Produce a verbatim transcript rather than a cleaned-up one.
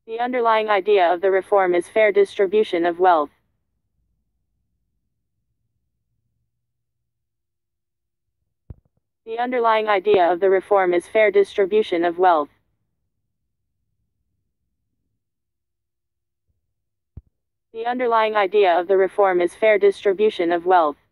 The underlying idea of the reform is fair distribution of wealth. The underlying idea of the reform is fair distribution of wealth. The underlying idea of the reform is fair distribution of wealth.